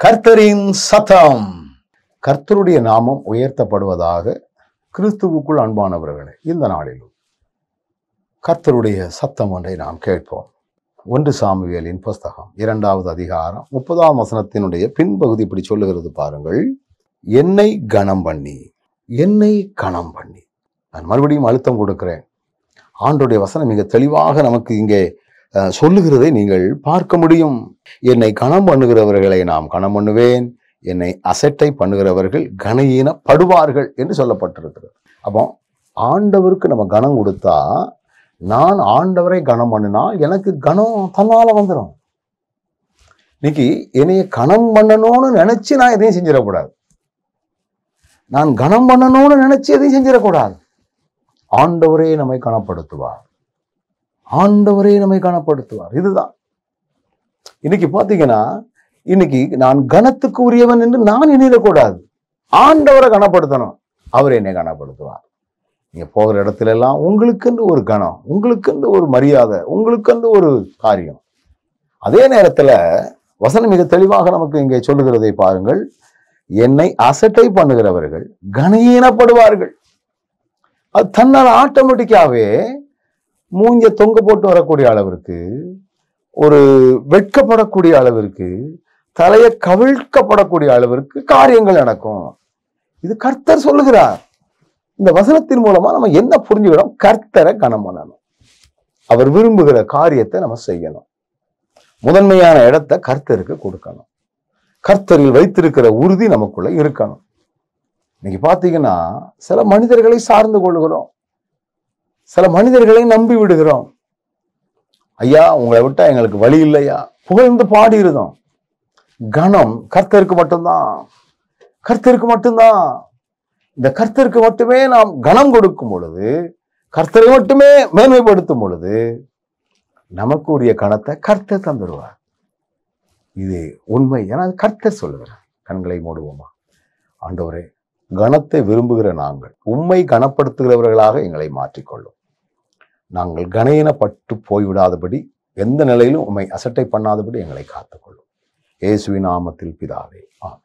கர்த்தரின் சத்தம். கர்த்தருடைய நாமம் உயர்த்தப்படுவதாக. கிறிஸ்துவுக்குள் அன்பானவர்களே, இந்த நாளிலும் கர்த்தருடைய சத்தம் ஒன்றை நாம் கேட்போம். 1 சாமுவேலின் புஸ்தகம் 2வது அதிகாரம் 30ஆம் வசனத்தினுடைய பின்பகுதி இப்படி சொல்லுகிறது பாருங்கள். என்னை கனம் பண்ணி, என்னை கனம் பண்ணி. நான் மறுபடியும் அழுத்தம் கொடுக்கிறேன். ஆண்டோடைய வசனம் மிக தெளிவாக நமக்கு இங்கே சொல்லுகிறதை நீங்கள் பார்க்க முடியும். என்னை கனம் பண்ணுகிறவர்களை நாம் கனம் பண்ணுவேன், என்னை அசட்டை பண்ணுகிறவர்கள் கனஈனப்படுவார்கள் என்று சொல்லப்பட்டிருக்கிறது. அப்போ ஆண்டவருக்கு நம்ம கனம் கொடுத்தா, நான் ஆண்டவரை கனம் பண்ணினால் எனக்கு கனம் தன்னால வந்துடும். இன்னைக்கு என்னைய கனம் பண்ணணும்னு நினைச்சு நான் எதையும் செஞ்சிடக்கூடாது. நான் கனம் பண்ணணும்னு நினைச்சு எதையும் செஞ்சிடக்கூடாது. ஆண்டவரே நம்மை கனப்படுத்துவார். ஆண்டவரே நம்மை கனப்படுத்துவார். இதுதான் இன்னைக்கு பாத்தீங்கன்னா, இன்னைக்கு நான் கனத்துக்கு உரியவன் என்று நான் எண்ணிடக்கூடாது. ஆண்டவரை கனப்படுத்தணும், அவர் என்னை கனப்படுத்துவார். நீங்க போகிற இடத்துல எல்லாம் உங்களுக்கென்று ஒரு கனம், உங்களுக்கென்று ஒரு மரியாதை, உங்களுக்கென்று ஒரு காரியம். அதே நேரத்துல வசனம் மிக தெளிவாக நமக்கு இங்கே சொல்லுகிறதை பாருங்கள். என்னை அசட்டை பண்ணுகிறவர்கள் கனஈனப்படுவார்கள். அது தன்னால் ஆட்டோமேட்டிக்காவே மூஞ்ச தொங்க போட்டு வரக்கூடிய அளவிற்கு, ஒரு வெட்கப்படக்கூடிய அளவிற்கு, தலையை கவிழ்க்கப்படக்கூடிய அளவிற்கு காரியங்கள் நடக்கும். இது கர்த்தர் சொல்லுகிறார். இந்த வசனத்தின் மூலமா நம்ம என்ன புரிஞ்சுக்கிறோம்? கர்த்தரை கனம் பண்ணணும். அவர் விரும்புகிற காரியத்தை நம்ம செய்யணும். முதன்மையான இடத்தை கர்த்தருக்கு கொடுக்கணும். கர்த்தரில் வைத்திருக்கிற உறுதி நமக்குள்ள இருக்கணும். இன்னைக்கு பாத்தீங்கன்னா, சில மனிதர்களை சார்ந்து கொள்கிறோம், சில மனிதர்களை நம்பி விடுகிறோம். ஐயா, உங்களை விட்டா எங்களுக்கு வழி இல்லையா, புகழ்ந்து பாடியிருந்தோம். கனம் கர்த்தருக்கு மட்டும்தான், கர்த்தருக்கு மட்டும்தான். இந்த கர்த்தருக்கு மட்டுமே நாம் கனம் கொடுக்கும் பொழுது, கர்த்தரை மட்டுமே மேன்மைப்படுத்தும் பொழுது, நமக்கு உரிய கனத்தை கர்த்தர் தந்துடுவார். இது உண்மை. ஏன்னா கர்த்தர் சொல்லுகிறார். கண்களை மூடுவோமா? ஆண்டவரே, கனத்தை விரும்புகிற நாங்கள் உம்மை கனப்படுத்துகிறவர்களாக எங்களை மாற்றிக்கொள்ளும். நாங்கள் கனஈனப்பட்டு போய்விடாதபடி, எந்த நிலையிலும் உம்மை அசட்டை பண்ணாதபடி எங்களை காத்துக்கொள்ளும். இயேசுவின் நாமத்தில் பிதாவே, ஆமென்.